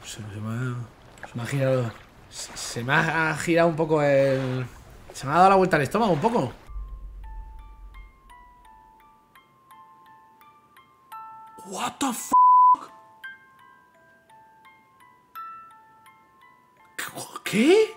Se me ha girado. Se me ha girado un poco el... Se me ha dado la vuelta al estómago un poco. What the f... ¿Qué?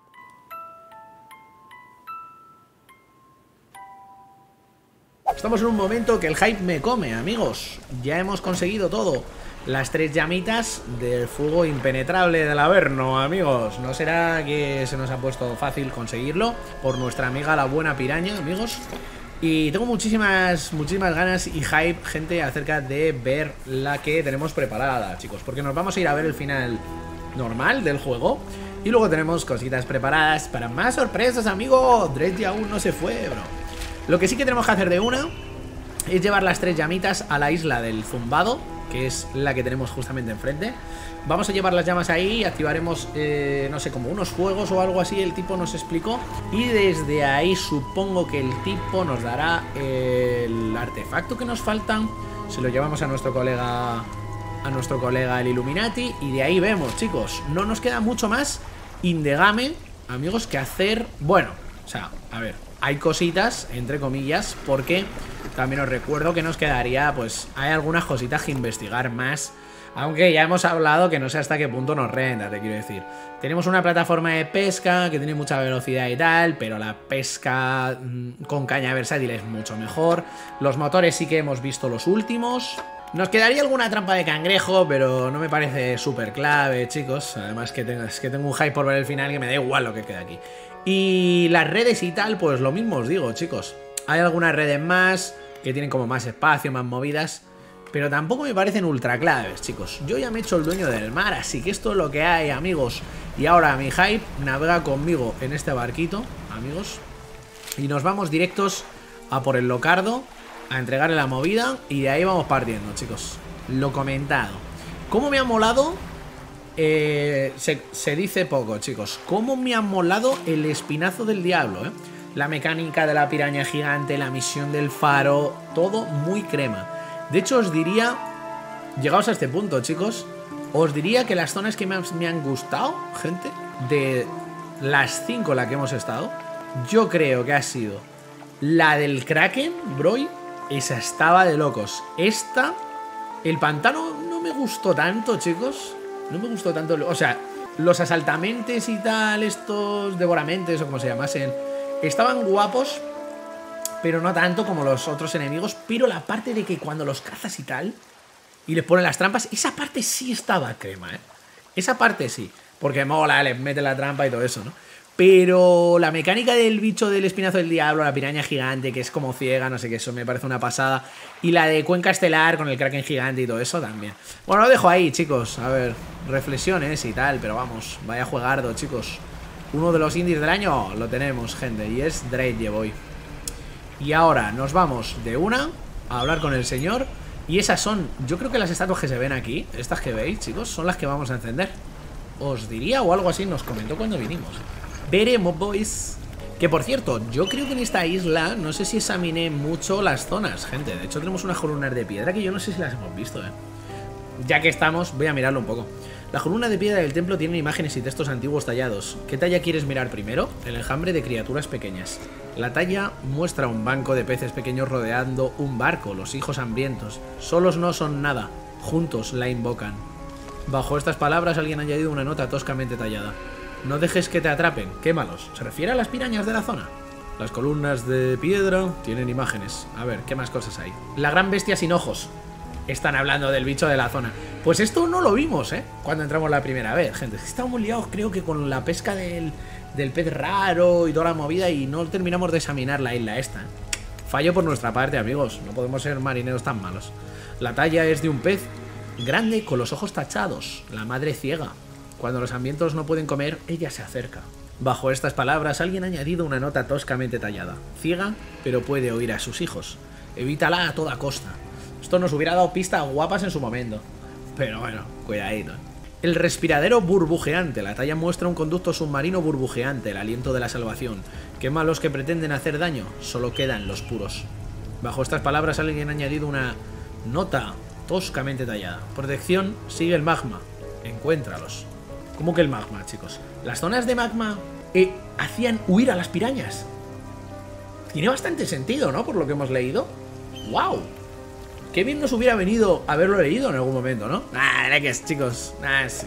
Estamos en un momento que el hype me come, amigos. Ya hemos conseguido todo. Las 3 llamitas del fuego impenetrable del Averno, amigos. No será que se nos ha puesto fácil conseguirlo por nuestra amiga la buena piraña, amigos. Y tengo muchísimas ganas y hype, gente, acerca de ver la que tenemos preparada, chicos. Porque nos vamos a ir a ver el final normal del juego. Y luego tenemos cositas preparadas para más sorpresas, amigo. Dredge aún no se fue, bro. Lo que sí que tenemos que hacer de una es llevar las 3 llamitas a la isla del Zumbado, que es la que tenemos justamente enfrente. Vamos a llevar las llamas ahí, activaremos, no sé, como unos fuegos o algo así, el tipo nos explicó. Y desde ahí supongo que el tipo nos dará el artefacto que nos falta. Se lo llevamos a nuestro colega el Illuminati. Y de ahí vemos, chicos, no nos queda mucho más in the game, amigos, que hacer. Bueno, o sea, a ver, hay cositas, entre comillas, porque también os recuerdo que nos quedaría, pues, hay algunas cositas que investigar más. Aunque ya hemos hablado que no sé hasta qué punto nos renta, te quiero decir. Tenemos una plataforma de pesca que tiene mucha velocidad y tal, pero la pesca con caña versátil es mucho mejor. Los motores sí que hemos visto los últimos. Nos quedaría alguna trampa de cangrejo, pero no me parece súper clave, chicos. Además que tengo un hype por ver el final que me da igual lo que queda aquí. Y las redes y tal, pues lo mismo os digo, chicos. Hay algunas redes más que tienen como más espacio, más movidas, pero tampoco me parecen ultra claves, chicos. Yo ya me he hecho el dueño del mar, así que esto es lo que hay, amigos. Y ahora mi hype navega conmigo en este barquito, amigos. Y nos vamos directos a por el Locardo, a entregarle la movida. Y de ahí vamos partiendo, chicos. Lo comentado. ¿Cómo me ha molado? Se dice poco, chicos. ¿Cómo me ha molado el espinazo del diablo, La mecánica de la piraña gigante, la misión del faro, todo muy crema. De hecho, os diría, llegados a este punto, chicos, os diría que las zonas que más me han gustado, gente, de las 5 en las que hemos estado, yo creo que ha sido la del Kraken, bro. Esa estaba de locos. Esta, el pantano no me gustó tanto, chicos. No me gustó tanto, o sea, los asaltamentes y tal, estos devoramentes o como se llamasen, estaban guapos, pero no tanto como los otros enemigos. Pero la parte de que cuando los cazas y tal y les ponen las trampas, esa parte sí estaba crema, Esa parte sí, porque mola, les mete la trampa y todo eso, ¿no? Pero la mecánica del bicho del espinazo del diablo, la piraña gigante, que es como ciega, no sé qué, eso me parece una pasada. Y la de Cuenca Estelar con el Kraken gigante y todo eso también. Bueno, lo dejo ahí, chicos. A ver, reflexiones y tal, pero vamos, vaya juegardo, chicos. Uno de los indies del año lo tenemos, gente, y es Dredge Boy. Y ahora nos vamos de una a hablar con el señor. Y esas son, yo creo que las estatuas que se ven aquí, estas que veis, chicos, son las que vamos a encender. Os diría, o algo así, nos comentó cuando vinimos. Veremos, boys. Que por cierto, yo creo que en esta isla no sé si examiné mucho las zonas, gente. De hecho tenemos unas columnas de piedra que yo no sé si las hemos visto, Ya que estamos, voy a mirarlo un poco. La columna de piedra del templo tiene imágenes y textos antiguos tallados. ¿Qué talla quieres mirar primero? El enjambre de criaturas pequeñas. La talla muestra un banco de peces pequeños rodeando un barco, los hijos hambrientos. Solos no son nada, juntos la invocan. Bajo estas palabras alguien ha añadido una nota toscamente tallada. No dejes que te atrapen, quémalos. ¿Se refiere a las pirañas de la zona? Las columnas de piedra tienen imágenes. A ver, ¿qué más cosas hay? La gran bestia sin ojos. Están hablando del bicho de la zona. Pues esto no lo vimos, cuando entramos la primera vez, gente. Estábamos liados, creo que con la pesca del pez raro y toda la movida, y no terminamos de examinar la isla esta, Fallo por nuestra parte, amigos. No podemos ser marineros tan malos. La talla es de un pez grande con los ojos tachados. La madre ciega. Cuando los hambrientos no pueden comer, ella se acerca. Bajo estas palabras, alguien ha añadido una nota toscamente tallada. Ciega, pero puede oír a sus hijos. Evítala a toda costa. Esto nos hubiera dado pistas guapas en su momento. Pero bueno, cuidadito. El respiradero burbujeante. La talla muestra un conducto submarino burbujeante, el aliento de la salvación. Quema a los que pretenden hacer daño, solo quedan los puros. Bajo estas palabras, alguien ha añadido una nota toscamente tallada. Protección, sigue el magma. Encuéntralos. ¿Cómo que el magma, chicos? Las zonas de magma hacían huir a las pirañas. Tiene bastante sentido, ¿no? Por lo que hemos leído. ¡Wow! Qué bien nos hubiera venido haberlo leído en algún momento, ¿no? Que es, chicos. Sí.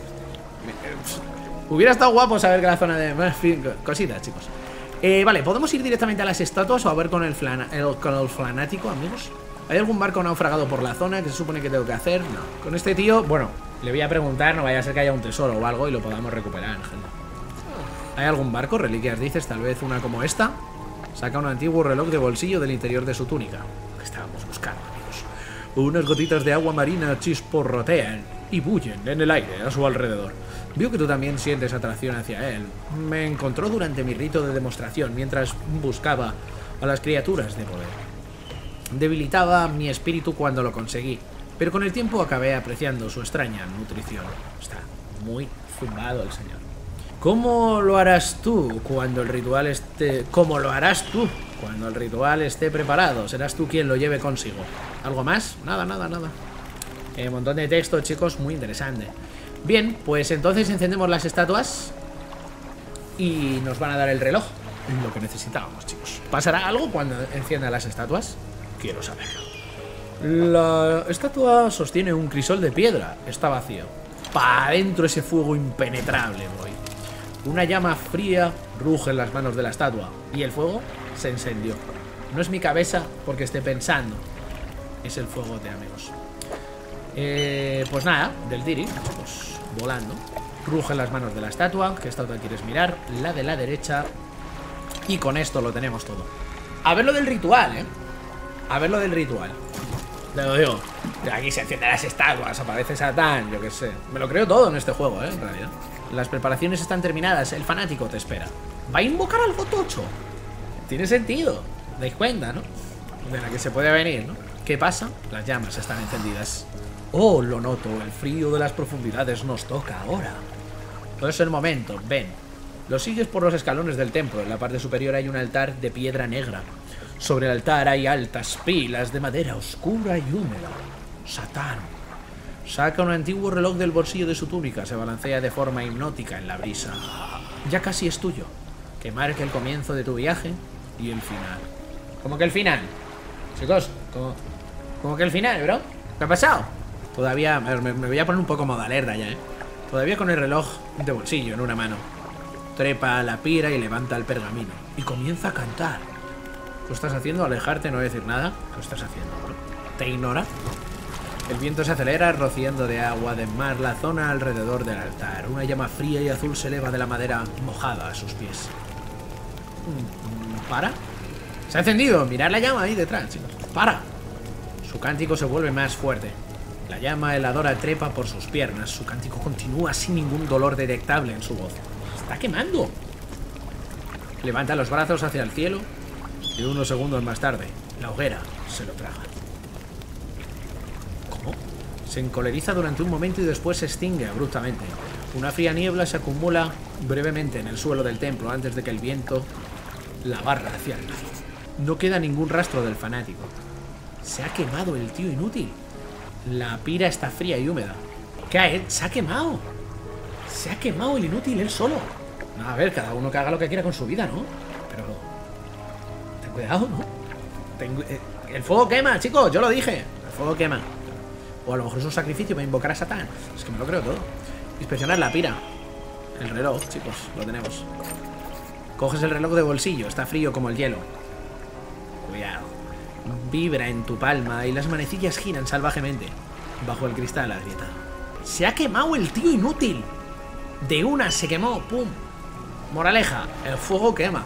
Hubiera estado guapo saber que la zona de... En fin, cositas, chicos. Vale, ¿podemos ir directamente a las estatuas o a ver con el fanático, amigos? ¿Hay algún barco naufragado por la zona que se supone que tengo que hacer? No. Con este tío, bueno, le voy a preguntar, no vaya a ser que haya un tesoro o algo y lo podamos recuperar, gente. ¿Hay algún barco? Reliquias, dices, tal vez una como esta. Saca un antiguo reloj de bolsillo del interior de su túnica. Lo que estábamos buscando, amigos. Unas gotitas de agua marina chisporrotean y bullen en el aire a su alrededor. Veo que tú también sientes atracción hacia él. Me encontró durante mi rito de demostración mientras buscaba a las criaturas de poder. Debilitaba mi espíritu cuando lo conseguí, pero con el tiempo acabé apreciando su extraña nutrición. Está muy zumbado el señor. ¿Cómo lo harás tú cuando el ritual esté... ¿Cómo lo harás tú cuando el ritual esté preparado? Serás tú quien lo lleve consigo. ¿Algo más? Nada. Un montón de texto, chicos, muy interesante. Bien, pues entonces encendemos las estatuas y nos van a dar el reloj. Lo que necesitábamos, chicos. ¿Pasará algo cuando encienda las estatuas? Quiero saberlo. La estatua sostiene un crisol de piedra. Está vacío. Para adentro ese fuego impenetrable, voy. Una llama fría ruge en las manos de la estatua y el fuego se encendió. No es mi cabeza porque esté pensando. Es el fuego de amigos. Pues nada, del Diri, pues volando. Ruge en las manos de la estatua. ¿Qué estatua quieres mirar? La de la derecha. Y con esto lo tenemos todo. A ver lo del ritual, A ver lo del ritual. Te lo digo. Aquí se encienden las estatuas, aparece Satán, yo qué sé. Me lo creo todo en este juego, en realidad. Las preparaciones están terminadas, el fanático te espera. ¿Va a invocar algo tocho? Tiene sentido. ¿Dais cuenta, no? De la que se puede venir, ¿no? ¿Qué pasa? Las llamas están encendidas. Oh, lo noto, el frío de las profundidades nos toca ahora. No es el momento, ven. Lo sigues por los escalones del templo. En la parte superior hay un altar de piedra negra. Sobre el altar hay altas pilas de madera oscura y húmeda. Satán. Saca un antiguo reloj del bolsillo de su túnica. Se balancea de forma hipnótica en la brisa. Ya casi es tuyo. Que marque el comienzo de tu viaje y el final. ¿Cómo que el final? Chicos, ¿cómo que el final, bro? ¿Qué ha pasado? Todavía, me voy a poner un poco modo alerta ya, Todavía con el reloj de bolsillo en una mano. Trepa a la pira y levanta el pergamino. Y comienza a cantar. ¿Qué estás haciendo? Alejarte, no decir nada. ¿Qué estás haciendo, bro? ¿Te ignora? El viento se acelera, rociando de agua de mar la zona alrededor del altar. Una llama fría y azul se eleva de la madera mojada a sus pies. ¿Para? Se ha encendido. Mirad la llama ahí detrás, chicos. ¡Para! Su cántico se vuelve más fuerte. La llama heladora trepa por sus piernas. Su cántico continúa sin ningún dolor detectable en su voz. ¡Está quemando! Levanta los brazos hacia el cielo y unos segundos más tarde, la hoguera se lo traga. ¿Cómo? Se encoleriza durante un momento y después se extingue abruptamente. Una fría niebla se acumula brevemente en el suelo del templo antes de que el viento la barra hacia el lado. No queda ningún rastro del fanático. Se ha quemado el tío inútil. La pira está fría y húmeda. ¿Qué ha hecho? ¡Se ha quemado! Se ha quemado el inútil él solo. No, a ver, cada uno que haga lo que quiera con su vida, ¿no? Pero... ten cuidado, ¿no? El fuego quema, chicos, yo lo dije. El fuego quema. O a lo mejor es un sacrificio para invocar a Satán. Es que me lo creo todo. Inspeccionar la pira. El reloj, chicos, lo tenemos. Coges el reloj de bolsillo, está frío como el hielo. Cuidado. Vibra en tu palma y las manecillas giran salvajemente. Bajo el cristal agrietado. ¡Se ha quemado el tío inútil! De una se quemó, ¡pum! Moraleja, el fuego quema.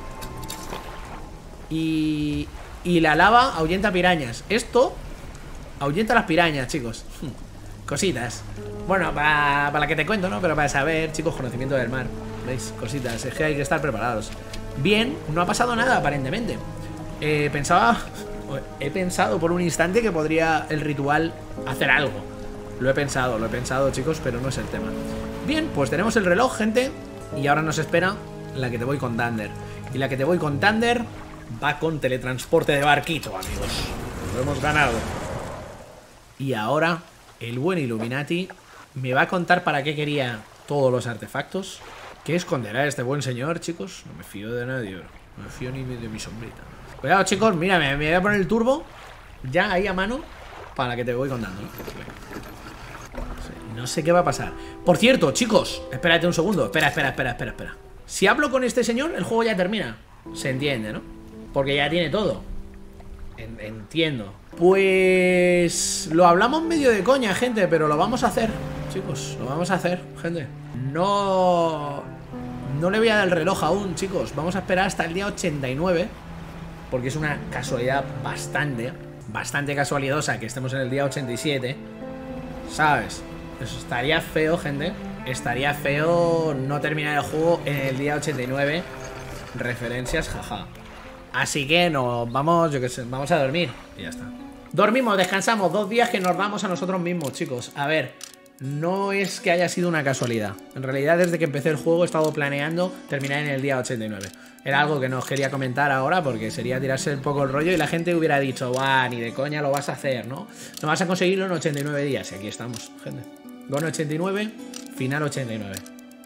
Y la lava ahuyenta pirañas. Esto ahuyenta las pirañas, chicos. Cositas. Bueno, para la que te cuento, ¿no? Pero para saber, chicos, conocimiento del mar. ¿Veis? Cositas, es que hay que estar preparados. Bien, no ha pasado nada aparentemente. He pensado por un instante que podría el ritual hacer algo. Lo he pensado, chicos, pero no es el tema. Bien, pues tenemos el reloj, gente. Y ahora nos espera la que te voy con Thunder. Y la que te voy con Thunder va con teletransporte de barquito, amigos. Lo hemos ganado. Y ahora el buen Illuminati ¿Me va a contar para qué quería todos los artefactos? ¿Qué esconderá este buen señor, chicos? No me fío de nadie, bro. No me fío ni de mi sombrita. Cuidado, chicos, mira, me voy a poner el turbo ya ahí a mano para que te voy contando, ¿no? No sé qué va a pasar. Por cierto, chicos, espérate un segundo. Espera. Si hablo con este señor, el juego ya termina. Se entiende, ¿no? Porque ya tiene todo. Entiendo. Pues... lo hablamos medio de coña, gente, pero lo vamos a hacer, chicos. Lo vamos a hacer, gente. No le voy a dar el reloj aún, chicos. Vamos a esperar hasta el día 89. Porque es una casualidad bastante casualidosa que estemos en el día 87. ¿Sabes? Eso estaría feo, gente. Estaría feo no terminar el juego en el día 89. Referencias, jaja. Así que nos vamos, yo qué sé, vamos a dormir y ya está. Dormimos, descansamos, 2 días que nos damos a nosotros mismos, chicos. A ver, no es que haya sido una casualidad. En realidad, desde que empecé el juego he estado planeando terminar en el día 89. Era algo que no os quería comentar ahora porque sería tirarse un poco el rollo y la gente hubiera dicho, guau, ni de coña lo vas a hacer, ¿no? No vas a conseguirlo en 89 días. Y aquí estamos, gente. Gon 89, final 89.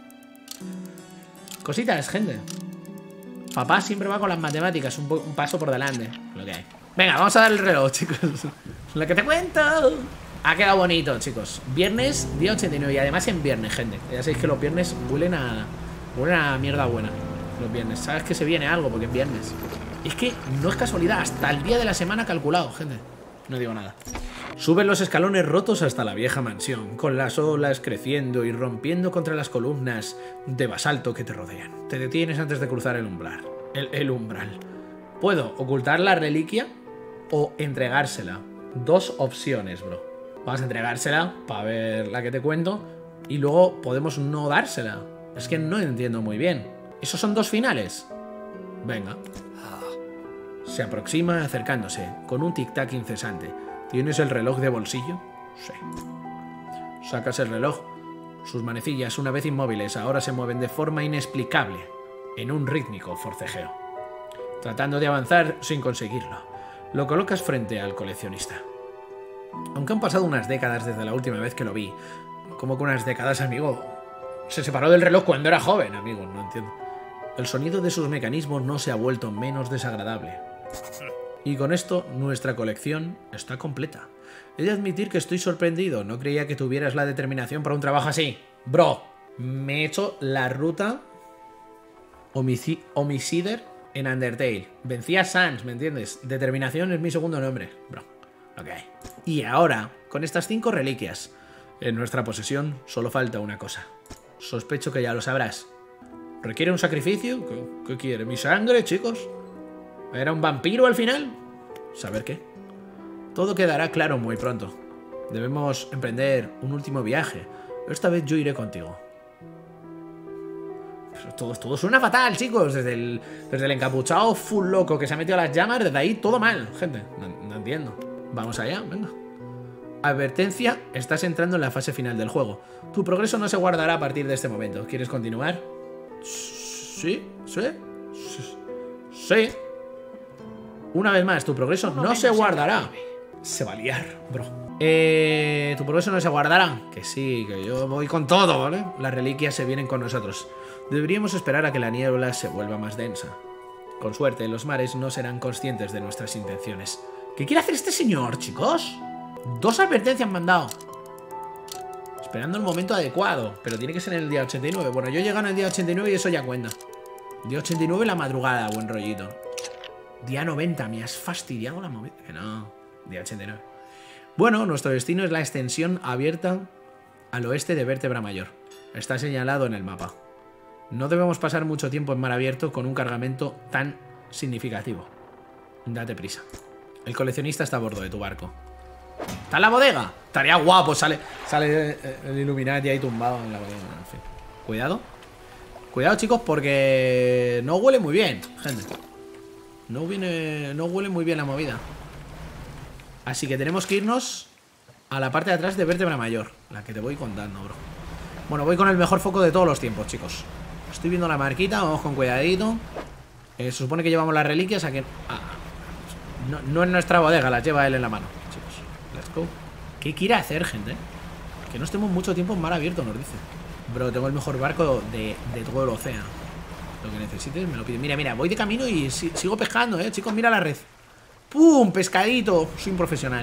Cositas, gente. Papá siempre va con las matemáticas un paso por delante. Lo que hay. Venga, vamos a dar el reloj, chicos. Lo que te cuento. Ha quedado bonito, chicos. Viernes, día 89. Y además en viernes, gente. Ya sabéis que los viernes huelen a mierda buena. Los viernes. Sabes que se viene algo porque es viernes. Es que no es casualidad. Hasta el día de la semana calculado, gente. No digo nada. Suben los escalones rotos hasta la vieja mansión, con las olas creciendo y rompiendo contra las columnas de basalto que te rodean. Te detienes antes de cruzar el umbral. El umbral. Puedo ocultar la reliquia o entregársela. 2 opciones, bro. Vamos a entregársela para ver la que te cuento y luego podemos no dársela. Es que no entiendo muy bien. ¿Esos son 2 finales? Venga. Se aproxima acercándose, con un tic-tac incesante. ¿Tienes el reloj de bolsillo? Sí. Sacas el reloj. Sus manecillas, una vez inmóviles, ahora se mueven de forma inexplicable, en un rítmico forcejeo. Tratando de avanzar sin conseguirlo. Lo colocas frente al coleccionista. Aunque han pasado unas décadas desde la última vez que lo vi. ¿Cómo que unas décadas, amigo? Se separó del reloj cuando era joven, amigo, no entiendo. El sonido de sus mecanismos no se ha vuelto menos desagradable. Y con esto, nuestra colección está completa. He de admitir que estoy sorprendido. No creía que tuvieras la determinación para un trabajo así. Bro, me he hecho la ruta Homicider en Undertale. Vencí a Sans, ¿me entiendes? Determinación es mi segundo nombre, bro. Ok. Y ahora, con estas 5 reliquias en nuestra posesión, solo falta una cosa. Sospecho que ya lo sabrás. ¿Requiere un sacrificio? ¿Qué quiere? ¿Mi sangre, chicos? ¿Era un vampiro al final? ¿Saber qué? Todo quedará claro muy pronto. Debemos emprender un último viaje. Esta vez yo iré contigo. Pero todo suena fatal, chicos. Desde el encapuchado full loco que se ha metido a las llamas, desde ahí todo mal, gente. No entiendo. Vamos allá, venga. Advertencia, estás entrando en la fase final del juego. Tu progreso no se guardará a partir de este momento. ¿Quieres continuar? Sí. Una vez más, tu progreso no se guardará. Se va a liar, bro. Tu progreso no se guardará. Que sí, que yo voy con todo, ¿vale? Las reliquias se vienen con nosotros. Deberíamos esperar a que la niebla se vuelva más densa. Con suerte, los mares no serán conscientes de nuestras intenciones. ¿Qué quiere hacer este señor, chicos? 2 advertencias me han dado. Esperando el momento adecuado. Pero tiene que ser en el día 89. Bueno, yo he llegado en el día 89 y eso ya cuenta. Día 89 la madrugada, buen rollito. Día 90, me has fastidiado la movida. Que no, día 89. Bueno, nuestro destino es la extensión abierta al oeste de Vértebra Mayor. Está señalado en el mapa. No debemos pasar mucho tiempo en mar abierto con un cargamento tan significativo. Date prisa. El coleccionista está a bordo de tu barco. ¿Está en la bodega? Estaría guapo, sale el Illuminati ahí tumbado en la bodega. En fin. Cuidado. Cuidado, chicos, porque no huele muy bien, gente. No huele muy bien la movida. Así que tenemos que irnos a la parte de atrás de Vértebra Mayor. La que te voy contando, bro. Bueno, voy con el mejor foco de todos los tiempos, chicos. Estoy viendo la marquita, vamos con cuidadito. Se supone que llevamos las reliquias a que... no es nuestra bodega, las lleva él en la mano, chicos. Let's go. ¿Qué quiere hacer, gente? Que no estemos mucho tiempo en mar abierto, nos dice. Bro, tengo el mejor barco de todo el océano. Lo que necesites me lo pide. Mira, mira, voy de camino y sigo pescando, chicos, mira la red. ¡Pum! Pescadito. Soy un profesional.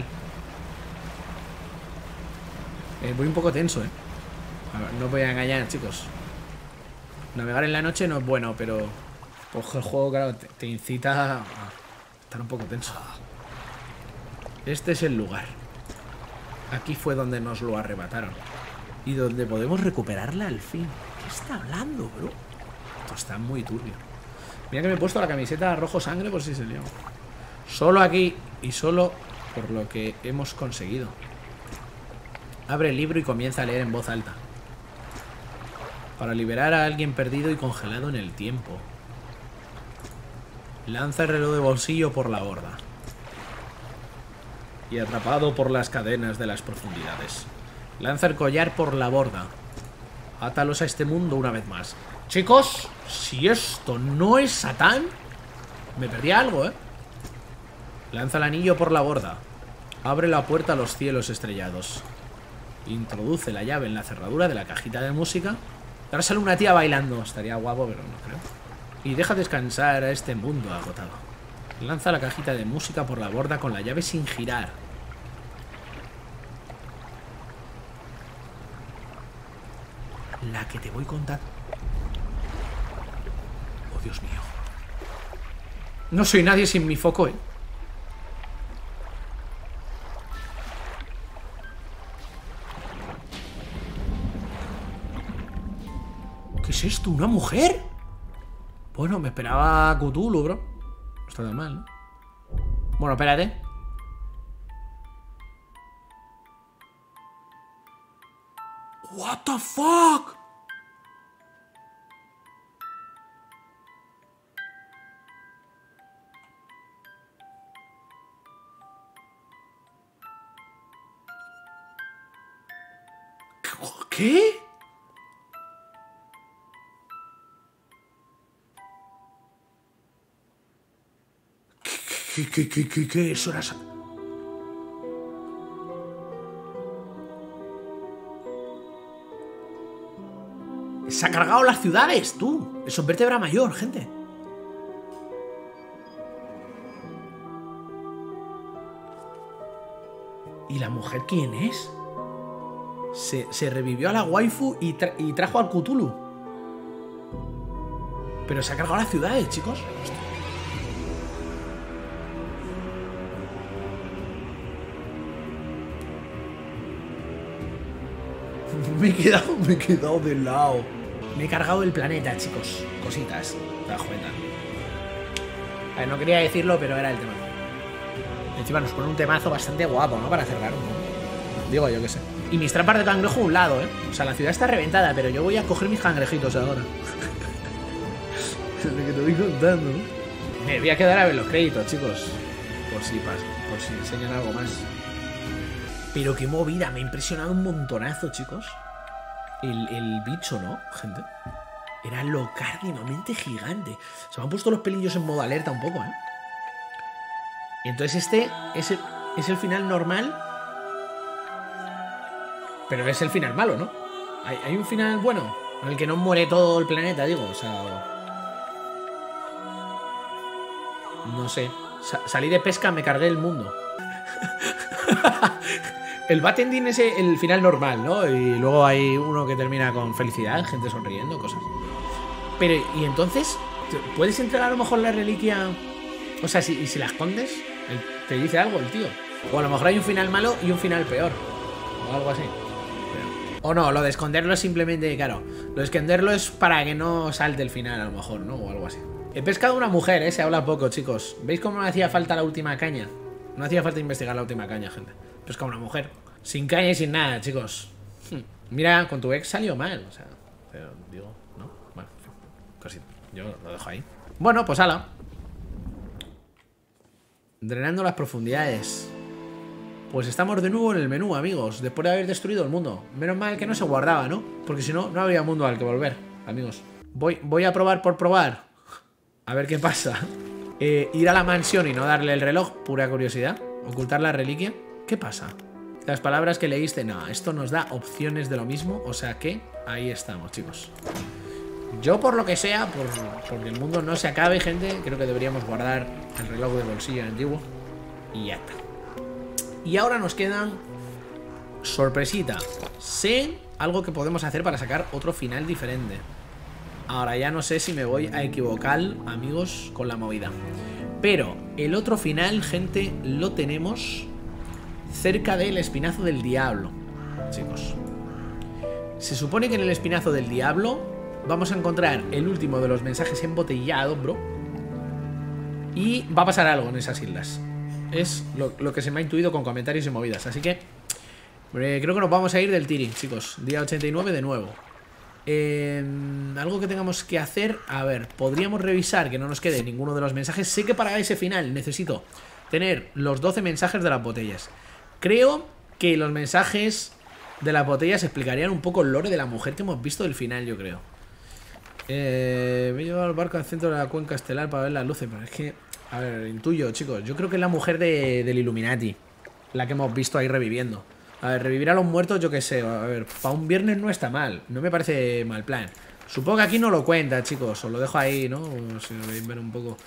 Voy un poco tenso, A ver, no voy a engañar, chicos. Navegar en la noche no es bueno, pero pues el juego, claro, te incita a estar un poco tenso. Este es el lugar. Aquí fue donde nos lo arrebataron. Y donde podemos recuperarla al fin. ¿Qué está hablando, bro? Esto está muy turbio. Mira que me he puesto la camiseta rojo sangre por si se lió. Solo aquí y solo por lo que hemos conseguido. Abre el libro y comienza a leer en voz alta. Para liberar a alguien perdido y congelado en el tiempo. Lanza el reloj de bolsillo por la borda. Y atrapado por las cadenas de las profundidades. Lanza el collar por la borda. Átalos a este mundo una vez más. Chicos, si esto no es Satán, me perdí algo, Lanza el anillo por la borda. Abre la puerta a los cielos estrellados. Introduce la llave en la cerradura de la cajita de música. Ahora sale una tía bailando. Estaría guapo, pero no creo. Y deja descansar a este mundo agotado. Lanza la cajita de música por la borda con la llave sin girar. La que te voy contando. Oh, Dios mío. No soy nadie sin mi foco, ¿Qué es esto? ¿Una mujer? Bueno, me esperaba Cthulhu, bro. No está tan mal, ¿no? Bueno, espérate. What the fuck? ¿Qué? ¿Qué? Eso era... Se ha cargado las ciudades, tú. Eso es vértebra mayor, gente. ¿Y la mujer quién es? Se revivió a la waifu y trajo al Cthulhu. Pero se ha cargado las ciudades, chicos. Me he quedado de lado. Me he cargado el planeta, chicos. Cositas. Te das cuenta. A ver, no quería decirlo, pero era el tema. Encima nos pone un temazo bastante guapo, ¿no? Para cerrar un poco. Digo, yo qué sé. Y mis trampas de cangrejo a un lado, O sea, la ciudad está reventada, pero yo voy a coger mis cangrejitos ahora. Lo que te voy contando. Me voy a quedar a ver los créditos, chicos. Por si enseñan algo más. Pero qué movida, me ha impresionado un montonazo, chicos. El bicho, ¿no, gente? Era locardinamente gigante. Se me han puesto los pelillos en modo alerta un poco, Y entonces este es el final normal. Pero es el final malo, ¿no? Hay un final bueno, en el que no muere todo el planeta, digo. O sea... No sé. Salí de pesca, me cargué el mundo. El Bad Ending es el final normal, ¿no? Y luego hay uno que termina con felicidad, gente sonriendo, cosas. Pero, y entonces, ¿puedes entregar a lo mejor la reliquia? O sea, si la escondes, te dice algo el tío. O a lo mejor hay un final malo y un final peor. O algo así. O no, lo de esconderlo es simplemente, claro. Lo de esconderlo es para que no salte el final, a lo mejor, ¿no? O algo así. He pescado una mujer, se habla poco, chicos. ¿Veis cómo me hacía falta la última caña? No hacía falta investigar la última caña, gente. He pescado una mujer. Sin caña y sin nada, chicos. Mira, con tu ex salió mal, o sea. Pero digo, ¿no? Bueno, casi. Yo lo dejo ahí. Bueno, pues ala. Drenando las profundidades. Pues estamos de nuevo en el menú, amigos. Después de haber destruido el mundo. Menos mal que no se guardaba, ¿no? Porque si no, no habría mundo al que volver, amigos. Voy a probar por probar. A ver qué pasa. Ir a la mansión y no darle el reloj, pura curiosidad. Ocultar la reliquia. ¿Qué pasa? Las palabras que leíste, no, esto nos da opciones de lo mismo. O sea que ahí estamos, chicos. Yo, por lo que sea, porque el mundo no se acabe, gente, creo que deberíamos guardar el reloj de bolsillo antiguo. Y ya está. Y ahora nos quedan... sorpresita. Sé algo que podemos hacer para sacar otro final diferente. Ahora ya no sé si me voy a equivocar, amigos, con la movida. Pero el otro final, gente, lo tenemos cerca del espinazo del diablo, chicos. Se supone que en el espinazo del diablo vamos a encontrar el último de los mensajes embotellados, bro. Y va a pasar algo en esas islas. Es lo que se me ha intuido con comentarios y movidas. Así que creo que nos vamos a ir del tiri, chicos. Día 89 de nuevo. Algo que tengamos que hacer. A ver, podríamos revisar que no nos quede ninguno de los mensajes. Sé que para ese final necesito tener los 12 mensajes de las botellas. Creo que los mensajes de las botellas explicarían un poco el lore de la mujer que hemos visto del final, yo creo. Me he llevado al barco al centro de la cuenca estelar para ver las luces. Pero es que, a ver, intuyo, chicos. Yo creo que es la mujer del Illuminati, la que hemos visto ahí reviviendo. A ver, revivir a los muertos, yo qué sé. A ver, para un viernes no está mal. No me parece mal plan. Supongo que aquí no lo cuenta, chicos. Os lo dejo ahí, ¿no? Si lo veis ver un poco.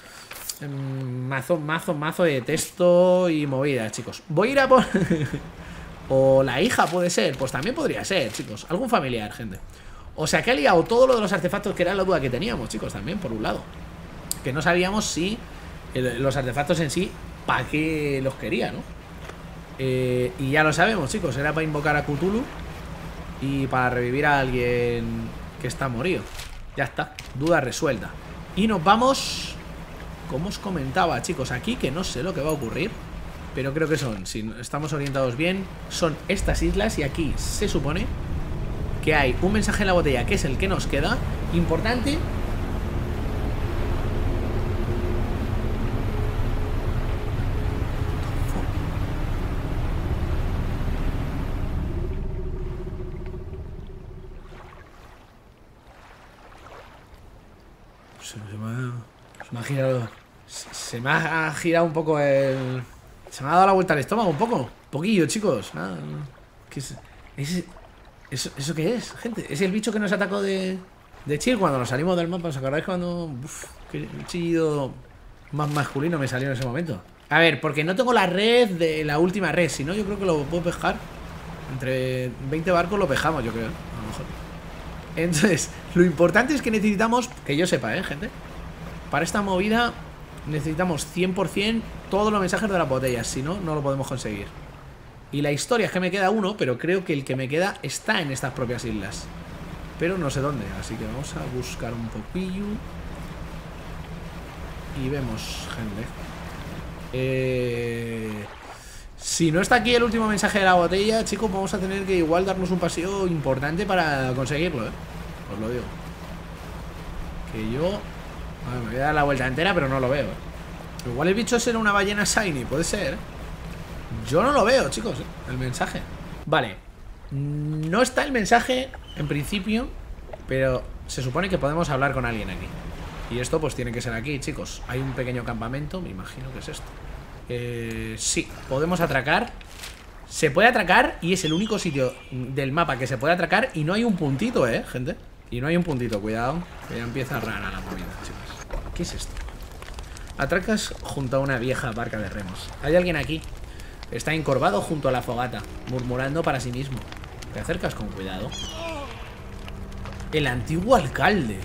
Mazo de texto y movidas, chicos. Voy a ir a por... o la hija puede ser. Pues también podría ser, chicos. Algún familiar, gente. O sea, que ha liado todo lo de los artefactos, que era la duda que teníamos, chicos, también, por un lado. Que no sabíamos si los artefactos en sí, para qué los quería, ¿no? Y ya lo sabemos, chicos. Era para invocar a Cthulhu y para revivir a alguien que está morido. Ya está, duda resuelta. Y nos vamos, como os comentaba, chicos, aquí, que no sé lo que va a ocurrir, pero creo que son, si estamos orientados bien, son estas islas. Y aquí se supone que hay un mensaje en la botella, que es el que nos queda. Importante. Se me ha girado un poco el... Se me ha dado la vuelta al estómago un poco. Un poquillo, chicos. ¿Qué es? ¿Eso qué es, gente? Es el bicho que nos atacó de chill cuando nos salimos del mapa. ¿Os acordáis cuando... Uf, qué chillido más masculino me salió en ese momento? A ver, porque no tengo la red de la última red. Si no, yo creo que lo puedo pescar. Entre 20 barcos lo pescamos, yo creo. A lo mejor. Entonces, lo importante es que necesitamos... Que yo sepa, gente. Para esta movida necesitamos 100% todos los mensajes de las botellas. Si no, no lo podemos conseguir. Y la historia es que me queda uno, pero creo que el que me queda está en estas propias islas. Pero no sé dónde, así que vamos a buscar un poquillo. Y vemos, gente. Si no está aquí el último mensaje de la botella, chicos, vamos a tener que igual darnos un paseo importante para conseguirlo, os lo digo. Que yo... A ver, me voy a dar la vuelta entera, pero no lo veo, Igual el bicho será una ballena shiny, puede ser, Yo no lo veo, chicos, el mensaje. Vale. No está el mensaje en principio, pero se supone que podemos hablar con alguien aquí. Y esto pues tiene que ser aquí, chicos. Hay un pequeño campamento, me imagino que es esto. Sí, podemos atracar. Se puede atracar y es el único sitio del mapa que se puede atracar. Y no hay un puntito, gente. Y no hay un puntito, cuidado, que ya empieza rara la movida, chicos. ¿Qué es esto? Atracas junto a una vieja barca de remos. Hay alguien aquí. Está encorvado junto a la fogata, murmurando para sí mismo. Te acercas con cuidado. El antiguo alcalde.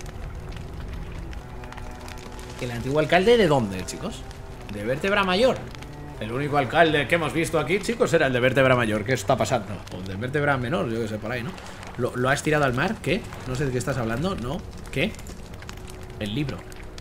¿El antiguo alcalde de dónde, chicos? De Vértebra Mayor. El único alcalde que hemos visto aquí, chicos, era el de Vértebra Mayor. ¿Qué está pasando? O el de Vértebra Menor, yo que sé, por ahí, ¿no? ¿Lo has tirado al mar? ¿Qué? No sé de qué estás hablando. ¿No? ¿Qué? El libro.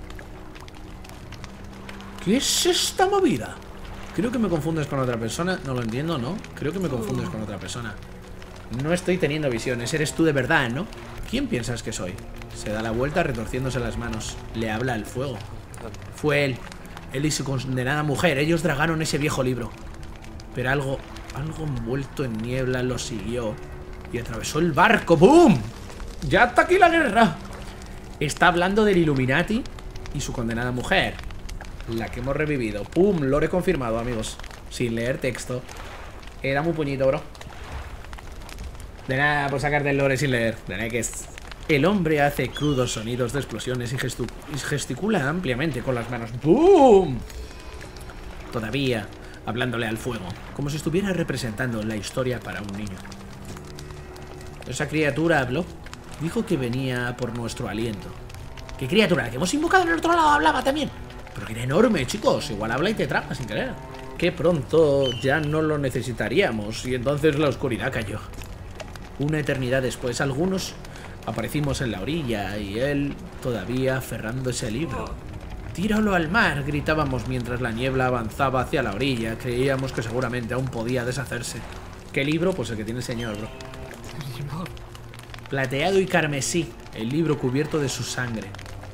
¿Qué es esta movida? Creo que me confundes con otra persona. No lo entiendo, ¿no? Creo que me confundes con otra persona. No estoy teniendo visiones. Eres tú de verdad, ¿no? ¿Quién piensas que soy? Se da la vuelta retorciéndose las manos. Le habla al fuego. Fue él. Él y su condenada mujer. Ellos dragaron ese viejo libro. Pero algo envuelto en niebla lo siguió y atravesó el barco. ¡Bum! ¡Ya está aquí la guerra! Está hablando del Illuminati y su condenada mujer, la que hemos revivido. ¡Pum! Lore confirmado, amigos. Sin leer texto. Dame un puñito, bro. De nada por sacarte el lore sin leer. De nada que es... El hombre hace crudos sonidos de explosiones y gesticula ampliamente con las manos. ¡Boom! Todavía hablándole al fuego, como si estuviera representando la historia para un niño. Esa criatura habló. Dijo que venía por nuestro aliento. ¿Qué criatura? Que hemos invocado en el otro lado hablaba también. Pero que era enorme, chicos. Igual habla y te trapa sin querer. Que pronto ya no lo necesitaríamos. Y entonces la oscuridad cayó. Una eternidad después, algunos aparecimos en la orilla y él todavía aferrando ese libro. ¡Tíralo al mar!, gritábamos mientras la niebla avanzaba hacia la orilla. Creíamos que seguramente aún podía deshacerse. ¿Qué libro? Pues el que tiene el señor, bro. Plateado y carmesí, el libro cubierto de su sangre.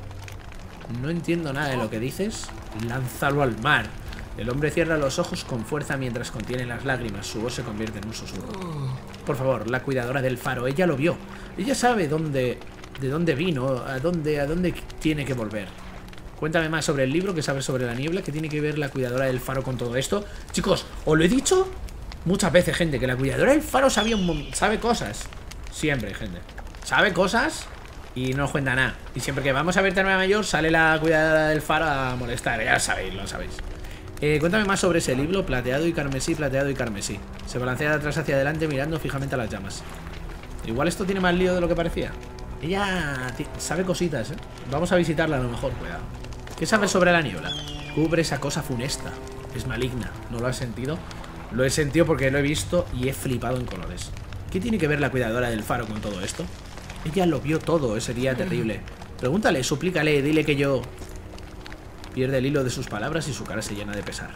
No entiendo nada de lo que dices. Lánzalo al mar. El hombre cierra los ojos con fuerza mientras contiene las lágrimas. Su voz se convierte en un susurro. Por favor, la cuidadora del faro. Ella lo vio. Ella sabe de dónde vino, a dónde tiene que volver. Cuéntame más sobre el libro, que sabes sobre la niebla. ¿Qué tiene que ver la cuidadora del faro con todo esto? Chicos, os lo he dicho muchas veces, gente, que la cuidadora del faro sabe cosas. Siempre, gente. Sabe cosas y no os cuenta nada. Y siempre que vamos a ver Termina Mayor sale la cuidadora del faro a molestar. Ya sabéis, lo sabéis. Cuéntame más sobre ese libro. Plateado y carmesí, plateado y carmesí. Se balancea de atrás hacia adelante mirando fijamente a las llamas. Igual esto tiene más lío de lo que parecía. Ella sabe cositas, ¿eh? Vamos a visitarla a lo mejor, cuidado. ¿Qué sabes sobre la niebla? Cubre esa cosa funesta. Es maligna. ¿No lo has sentido? Lo he sentido porque lo he visto y he flipado en colores. ¿Qué tiene que ver la cuidadora del faro con todo esto? Ella lo vio todo ese día terrible. Pregúntale, suplícale, dile que yo... Pierde el hilo de sus palabras y su cara se llena de pesar.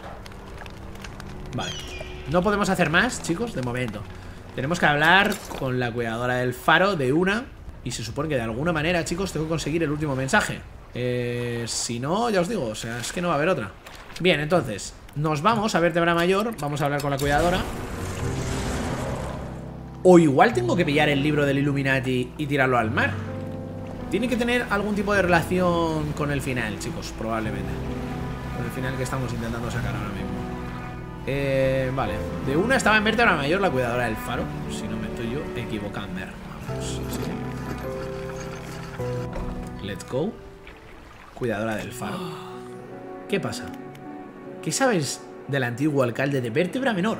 Vale. No podemos hacer más, chicos, de momento. Tenemos que hablar con la cuidadora del faro de una. Y se supone que de alguna manera, chicos, tengo que conseguir el último mensaje. Si no, ya os digo, o sea, es que no va a haber otra. Bien, entonces, nos vamos a ver Termina Mayor. Vamos a hablar con la cuidadora. O igual tengo que pillar el libro del Illuminati y tirarlo al mar. Tiene que tener algún tipo de relación con el final, chicos, probablemente. Con el final que estamos intentando sacar ahora mismo. Vale. De una estaba en Termina Mayor la cuidadora del faro. Si no me estoy yo equivocando. Vamos, sí. Let's go. Cuidadora del faro. ¿Qué pasa? ¿Qué sabes del antiguo alcalde de Vértebra Menor?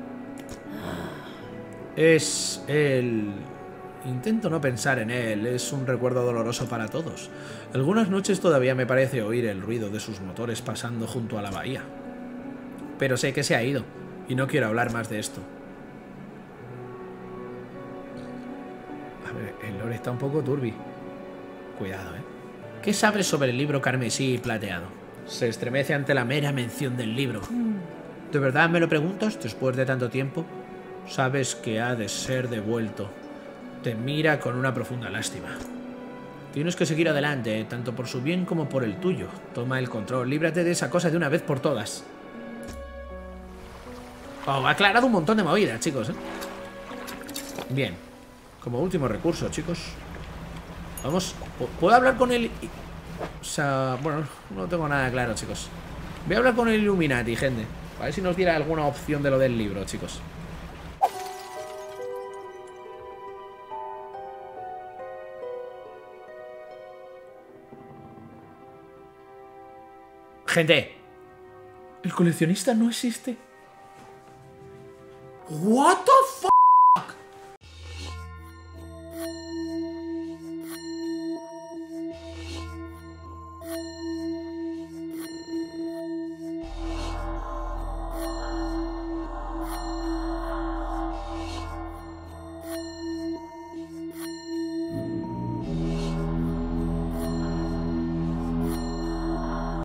Es el... Intento no pensar en él, es un recuerdo doloroso para todos. Algunas noches todavía me parece oír el ruido de sus motores pasando junto a la bahía. Pero sé que se ha ido, y no quiero hablar más de esto. A ver, el lore está un poco turbi. Cuidado, ¿eh? ¿Qué sabes sobre el libro carmesí y plateado? Se estremece ante la mera mención del libro. ¿De verdad me lo preguntas después de tanto tiempo? Sabes que ha de ser devuelto. Te mira con una profunda lástima. Tienes que seguir adelante, tanto por su bien como por el tuyo. Toma el control, líbrate de esa cosa de una vez por todas. Oh, ha aclarado un montón de movidas, chicos, ¿eh? Bien. Como último recurso, chicos. Vamos. ¿Puedo hablar con él? O sea, bueno, no tengo nada claro, chicos. Voy a hablar con el Illuminati, gente. A ver si nos diera alguna opción de lo del libro, chicos. Gente, el coleccionista no existe. What the fuck?